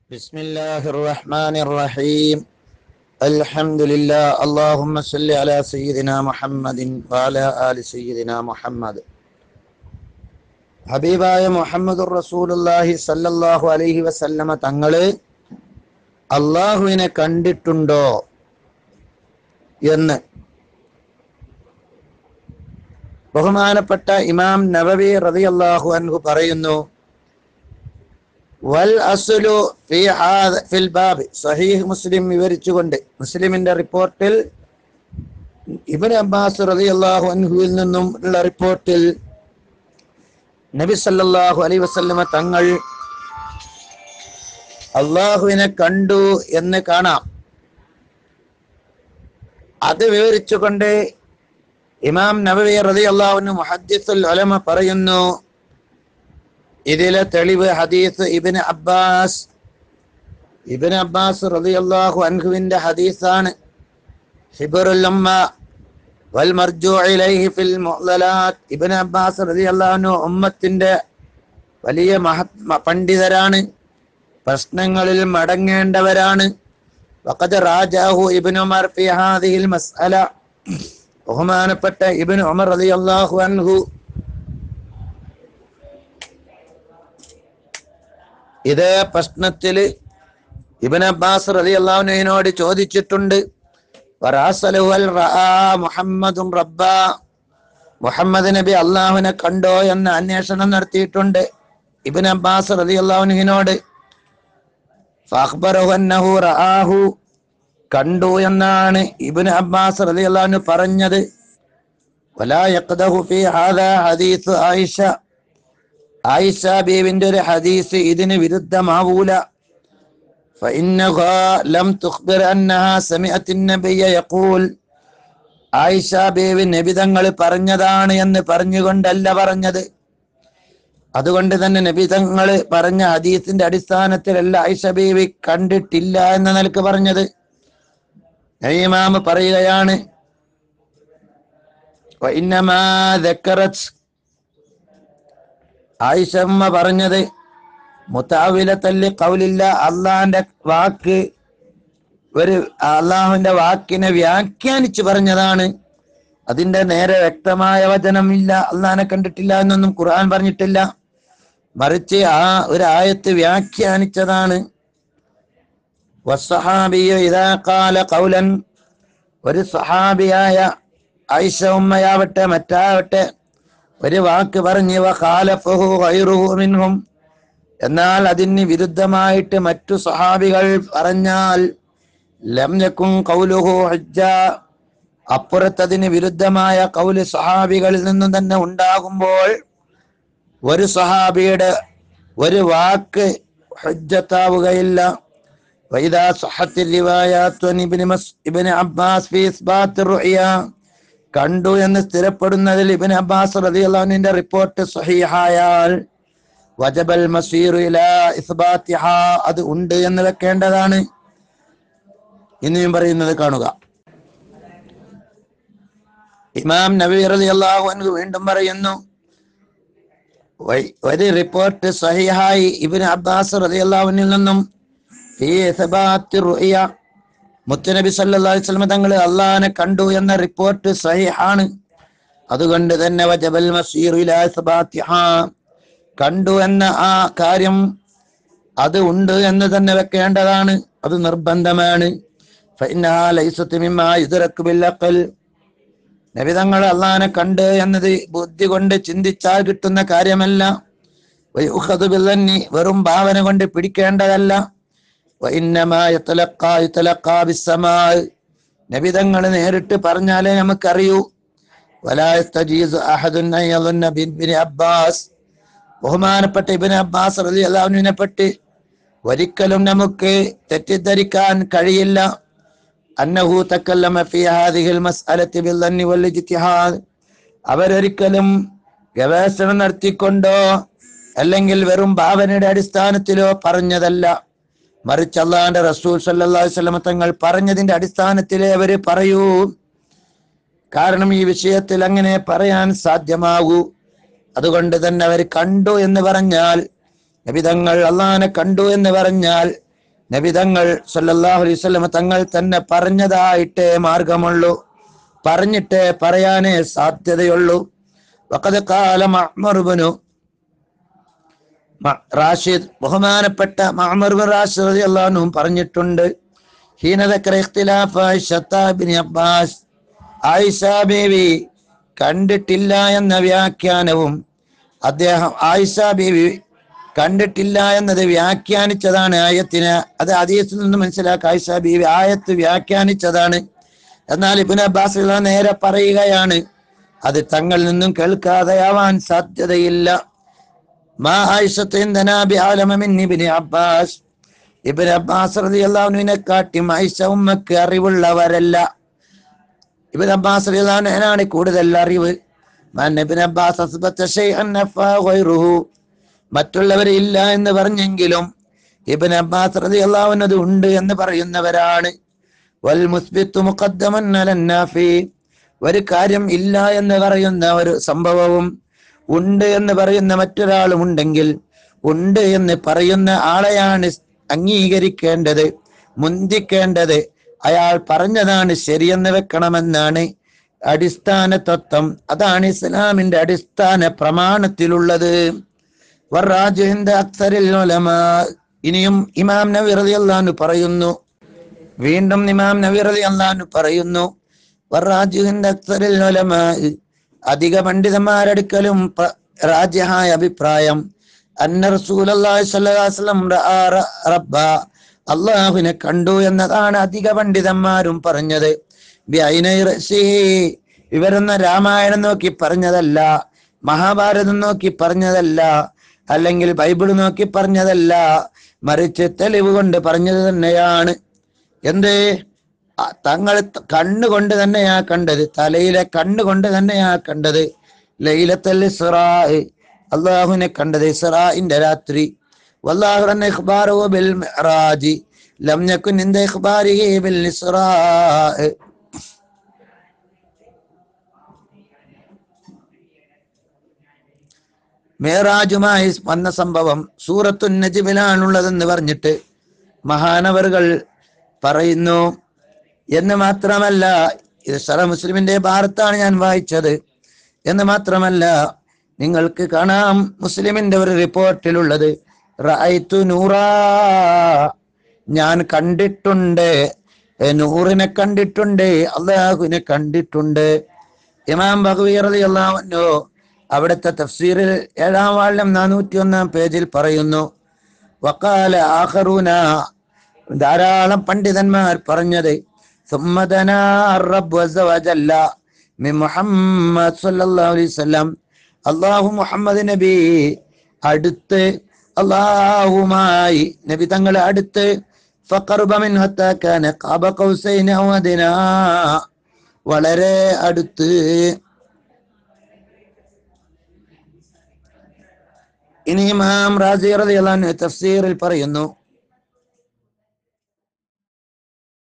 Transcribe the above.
بسم الله الرحمن الرحيم الحمد لله اللهم صل على سيدنا محمد وعلى آل سيدنا محمد ഹബീബായ മുഹമ്മദുർ റസൂലുള്ളാഹി സല്ലല്ലാഹു അലൈഹി വസല്ലമ തങ്ങള് അല്ലാഹുവിനെ കണ്ടിട്ടുണ്ടോ എന്ന് ബഹുമാനപ്പെട്ട ഇമാം നവവി റളിയല്ലാഹു അൻഹു പറയുന്നു. വൽ അസ്ലു ഫിൽ ബാബ് സഹീഹ് മുസ്ലിം വിവരിച്ചുകൊണ്ട് മുസ്ലിമിന്റെ റിപ്പോർട്ടിൽ ഇബ്നു അബ്ബാസ് റളിയല്ലാഹു അൻഹുവിൽ നിന്നും ഉള്ള റിപ്പോർട്ടിൽ നബി സല്ലല്ലാഹു അലൈഹി വസല്ലമ തങ്ങൾ അല്ലാഹുവിനെ കണ്ടു എന്ന് കാണാം. അത് വിവരിച്ചുകൊണ്ട് ഇമാം നവവി റളിയല്ലാഹു അൻഹു മുഹദ്ദിസുൽ ഉലമ പറയുന്നു, ഇതിലെ തെളിവ് ഹദീസ് ഇബ്നു അബ്ബാസ് റളിയല്ലാഹു അൻഹുവിന്റെ ഹദീസാണ്. ഹിബ്റുൽ ഉമ്മ വൽ മർജൂ ഇലൈഹി ഫിൽ മുഅ്ളലാത്ത്. ഇബ്നു അബ്ബാസ് റളിയല്ലാഹു അൻഹു ഉമ്മത്തിന്റെ വലിയ പണ്ഡിതരാണ്, പ്രശ്നങ്ങളിൽ മടങ്ങേണ്ടവരാണ്. വഖദ് റാജഅഹു ഇബ്നു ഉമർ ഫി ഹാദിഹിൽ മസ്അല. ബഹുമാനപ്പെട്ട ഇബ്നു ഉമർ റളിയല്ലാഹു അൻഹു ഇതേ പ്രശ്നത്തില് ഇബ്നു അബ്ബാസ് റളിയല്ലാഹു അൻഹുവിനോട് ചോദിച്ചിട്ടുണ്ട്. മുഹമ്മദ് നബി അള്ളാഹുവിനെ കണ്ടോ എന്ന് അന്വേഷണം നടത്തിയിട്ടുണ്ട് ഇബ്നു അബ്ബാസ് റളിയല്ലാഹു അൻഹുവിനോട്. ഫഅഖ്ബറഹു അന്നഹു റആഹു, കണ്ടു എന്നാണ് ഇബ്നു അബ്ബാസ് റളിയല്ലാഹു അൻഹു പറഞ്ഞത്. വലാ യഖ്ദഹു ഫീ ഹാദാ ഹദീസ് ആയിഷ ബീവിന്റെ ഒരു ഹദീസ് ഇതിന് വിരുദ്ധമാവൂല. ഫഇന്നഹാ ലം തുഖ്ബിർ അന്നഹാ സമിഅത്ത് അൻ-നബിയ്യ യഖൂൽ. ആയിഷ ബീവി നബി തങ്ങൾ പറഞ്ഞതാണ് എന്ന് പറഞ്ഞുകൊണ്ടല്ല പറഞ്ഞത്. അതുകൊണ്ട് തന്നെ നബി തങ്ങൾ പറഞ്ഞ ഹദീസിന്റെ അടിസ്ഥാനത്തിലല്ല ആയിഷ ബീവി കണ്ടിട്ടില്ല എന്ന നിലക്ക് പറഞ്ഞത്. ഇമാം പറയുകയാണ്, വഇന്നമാ ദക്കറത്, ആയിഷമ്മ പറഞ്ഞത് മുതാവിലത്തല്ലി ഖൗലില്ല, അള്ളാഹിന്റെ വാക്ക് ഒരു അള്ളാഹുവിന്റെ വാക്കിനെ വ്യാഖ്യാനിച്ചു പറഞ്ഞതാണ്. അതിന്റെ നേരെ വ്യക്തമായ വചനമില്ല, അള്ളാഹിനെ കണ്ടിട്ടില്ല എന്നൊന്നും ഖുർആൻ പറഞ്ഞിട്ടില്ല. മറിച്ച് ആ ഒരു ആയത്ത് വ്യാഖ്യാനിച്ചതാണ്. വസ്സഹാബിയു ഇദാ ഖാല ഖൗലൻ, ഒരു സഹാബിയായ ആയിഷ ഉമ്മയാവട്ടെ മറ്റാവട്ടെ ഒരു വാക്ക് പറഞ്ഞ് വഖാലഫഹു ഗൈറുഹു മിൻഹും, എന്നാൽ അതിന് വിരുദ്ധമായിട്ട് മറ്റു സഹാബികൾ പറഞ്ഞാൽ ലം യകുൻ ഖൗലുഹു ഹുജ്ജ, അപ്പുറത്തതിന് വിരുദ്ധമായ ഖൗല് സഹാബികളിൽ നിന്നും തന്നെ ഉണ്ടാകുമ്പോൾ ഒരു സഹാബിയുടെ ഒരു വാക്ക് ഹുജ്ജത്താവുകയില്ല. വഇദാ സഹഹത്തി റിവായാത്തു ഇബ്നു അബ്ബാസ് ഫീ ഇസ്ബാത്തി റുഅ്യ, കണ്ടു എന്ന് സ്ഥിരപ്പെടുന്നതിൽ ഇബ്നു അബ്ബാസ് റളിയല്ലാഹു അൻഹുവിന്റെ റിപ്പോർട്ട് സ്വഹീഹായാൽ വജബൽ മസീറു ഇലാ ഇസ്ബാത്തിഹാ, അത് ഉണ്ട് എന്ന് വെക്കേണ്ടതാണ്. ഇനിയും പറയുന്നത് കാണുക. ഇമാം നവവി റളിയല്ലാഹു അൻഹു വീണ്ടും പറയുന്നു, ഒരു റിപ്പോർട്ട് സ്വഹീഹായി ഇബ്നു അബ്ബാസ് റളിയല്ലാഹു അൻഹുവിൽ നിന്നും ഫീ ഇസ്ബാത്തി റുഅ്യ, മുത്തുനബി സല്ലല്ലാഹു അലൈഹി വസല്ലം തങ്ങൾ അല്ലാഹുവിനെ കണ്ടു എന്ന റിപ്പോർട്ട് സ്വഹീഹാണ്. അതുകൊണ്ട് തന്നെ വജബൽ മസീറു ഇലാ ഇസ്ബാത്തിഹാ, കണ്ടു എന്ന ആ കാര്യം അത് ഉണ്ട് എന്ന് തന്നെ വെക്കേണ്ടതാണ്, അത് നിർബന്ധമാണ്. ഫഇന്നഹാ ലൈസത്ത് മിമ്മാ യുദ്റകു ബിൽ അഖൽ, നബി തങ്ങൾ അല്ലാഹുവിനെ കണ്ട് എന്നത് ബുദ്ധി കൊണ്ട് ചിന്തിച്ചാൽ കിട്ടുന്ന കാര്യമല്ല. വയുഖദു ബിൽദന്നി, വെറും ഭാവന കൊണ്ട് പിടിക്കേണ്ടതല്ല. വഇന്നമാ യതലഖാ ബിസ്സമാ, നബി തങ്ങൾ നേരിട്ട് പറഞ്ഞാലേ നമുക്കറിയൂ. വലാ യസ്തജീസു അഹദുൻ അൻ യظن ബിബ്നി അബ്ബാസ്, ബഹുമാനപ്പെട്ട ഇബ്നു അബ്ബാസ് റളിയല്ലാഹു അൻഹുവിനെ പറ്റി ഒരിക്കലും നമുക്ക് തെറ്റിദ്ധരിക്കാൻ കഴിയില്ല. അന്നഹു തകല്ലമ ഫീ ഹാദിഹിൽ മസ്അലത്തി ബിൽദന്നി വൽ ഇജ്തിഹാദ്, അവരൊരിക്കലും ഗവേഷണം നടത്തിക്കൊണ്ടോ അല്ലെങ്കിൽ വെറും ഭാവനയുടെ അടിസ്ഥാനത്തിലോ പറഞ്ഞതല്ല. മറിച്ച് അല്ലാഹുവിന്റെ റസൂൽ സല്ലല്ലാഹു അലൈഹി വസല്ലം തങ്ങൾ പറഞ്ഞതിന്റെ അടിസ്ഥാനത്തിലേ അവര് പറയൂ. കാരണം ഈ വിഷയത്തിൽ അങ്ങനെ പറയാൻ സാധ്യമാകൂ. അതുകൊണ്ട് തന്നെ അവർ കണ്ടു എന്ന് പറഞ്ഞാൽ, നബി തങ്ങൾ അല്ലാഹുവിനെ കണ്ടു എന്ന് പറഞ്ഞാൽ നബി തങ്ങൾ സല്ലല്ലാഹു അലൈഹി വസല്ലം തങ്ങൾ തന്നെ പറഞ്ഞതായിട്ടേ മാർഗമുള്ളൂ, പറഞ്ഞിട്ടേ പറയാനേ സാധ്യതയുള്ളൂ. വഖദ് ഖാല മഅ്മർ ഇബ്നു റാഷിദ്, ബഹുമാനപ്പെട്ട മഅ്മർ ഇബ്നു റാഷിദ് റളിയല്ലാഹു അൻഹു പറഞ്ഞിട്ടുണ്ട്, ഹീന ദക്കറ ഇഖ്തിലാഫ ആയിഷത ബിൻ അബ്ബാസ്, ആയിഷ ബീവി കണ്ടിട്ടില്ല എന്ന വ്യാഖ്യാനവും അദ്ദേഹം ആയിഷ ബീവി കണ്ടിട്ടില്ല എന്നത് വ്യാഖ്യാനിച്ചതാണ് ആയത്തിന്. അത് ഹദീസിൽ നിന്ന് മനസ്സിലാക്കുക, ആയിഷ ബീവി ആയത്ത് വ്യാഖ്യാനിച്ചതാണ്. എന്നാൽ ഇബ്നു അബ്ബാസ് നേരെ പറയുകയാണ്, അത് തങ്ങളിൽ നിന്നും കേൾക്കാതെയാവാൻ സാധ്യതയില്ല. മാ ആയിഷത്തു ഇൻദനാ ബിഅലമ മിൻ ഇബ്നു അബ്ബാസ്, ഇബ്നു അബ്ബാസ് റളിയല്ലാഹു അൻഹുവിനെ കാട്ടി ആയിഷ ഉമ്മക്ക് അറിവുള്ളവരല്ല. ഇബ്നു അബ്ബാസ് റളിയല്ലാഹു അൻഹുവിനാണ് കൂടുതൽ അറിവ്. മൻ ഇബ്നു അബ്ബാസ് അസ്ബത ശൈഅൻ നഫാ ഗൈറുഹു, മറ്റുള്ളവരില്ല എന്ന് പറഞ്ഞെങ്കിലും ഇബ്നു അബ്ബാസ് റളിയല്ലാഹു അൻഹു ഉണ്ട് എന്ന് പറയുന്നവരാണ്. വൽ മുസ്ബിത്തു മുഖദ്ദമൻ അലൻ നാഫി, ഒരു കാര്യം ഇല്ല എന്ന് പറയുന്ന ഒരു സംഭവവും ഉണ്ട് എന്ന് പറയുന്ന മറ്റൊരാളും ഉണ്ടെങ്കിൽ ഉണ്ട് എന്ന് പറയുന്ന ആളെയാണ് അംഗീകരിക്കേണ്ടത്, മുന്തിക്കേണ്ടത്. അയാൾ പറഞ്ഞതാണ് ശരിയെന്ന് വെക്കണമെന്നാണ് അടിസ്ഥാന തത്വം. അതാണ് ഇസ്ലാമിന്റെ അടിസ്ഥാന പ്രമാണത്തിലുള്ളത്. ഇനിയും ഇമാം നവവി റളിയല്ലാഹു അൻഹു പറയുന്നു, വീണ്ടും ഇമാം നവവി റളിയല്ലാഹു അൻഹു പറയുന്നു, അധിക പണ്ഡിതന്മാരടുക്കലും റാജിഹായ അഭിപ്രായം, അന്ന റസൂലുള്ളാഹി സ്വല്ലല്ലാഹു അലൈഹി വസല്ലം റബ്ബ, അല്ലാഹുവിനെ കണ്ടു എന്നതാണ് അധിക പണ്ഡിതന്മാരും പറഞ്ഞത്. ഇവരൊന്നും രാമായണം നോക്കി പറഞ്ഞതല്ല, മഹാഭാരതം നോക്കി പറഞ്ഞതല്ല, അല്ലെങ്കിൽ ബൈബിൾ നോക്കി പറഞ്ഞതല്ല, മറിച്ച് തെളിവ് കൊണ്ട് പറഞ്ഞത് തന്നെയാണ്. എന്ത്? തങ്ങൾ കണ്ണുകൊണ്ട് തന്നെയാ കണ്ടത്, തലയിലെ കണ്ണുകൊണ്ട് തന്നെയാ കണ്ടത്. ലൈലത്തുൽ ഇസ്റാ, അല്ലാഹുവിനെ കണ്ടത് ഇസ്റാഇന്റെ രാത്രി. വല്ലാഹു അൻ ഇഖ്ബാറുഹു ബിൽ മിഅ്റാജ് ലം യകുൻ ഇൻദ ഇഖ്ബാരിഹി ബിൽ ഇസ്റാ. മേറാജുമായി വന്ന സംഭവം സൂറത്തുൻ നജ്മിലാണുള്ളതെന്ന് പറഞ്ഞിട്ട് മഹാനവറുകൾ പറയുന്നു. എന്ന് മാത്രമല്ല, ഇത് സറ മുസ്ലിമിന്റെ ഭാരത്താണ് ഞാൻ വായിച്ചത്. എന്ന് മാത്രമല്ല, നിങ്ങൾക്ക് കാണാം മുസ്ലിമിന്റെ ഒരു റിപ്പോർട്ടിലുള്ളത്, റഅയ്തു നൂറാ, ഞാൻ കണ്ടിട്ടുണ്ട്, നൂറിനെ കണ്ടിട്ടുണ്ട്, അല്ലാഹുവിനെ കണ്ടിട്ടുണ്ട്. ഇമാം ബഗവി റളിയല്ലാഹു അൻഹു അവിടുത്തെ തഫ്സീറിൽ 7-ാം വാള്യം 401-ാം പേജിൽ പറയുന്നു, വഖാല ആഖറൂന, ധാരാളം പണ്ഡിതന്മാർ പറഞ്ഞത്, ثم دنا الرب عز وجل من محمد صلى الله عليه وسلم, അല്ലാഹു മുഹമ്മദ് നബി അടുത്ത്, അല്ലാഹുമായി നബി തങ്ങൾ അടുത്ത്, فقرب من حتى كان قاب قوسين أو أدنى, വളരെ അടുത്ത്. ഇനി ഇമാം റാസി റളിയല്ലാഹു അൻഹു തഫ്സീറിൽ പറയുന്നു,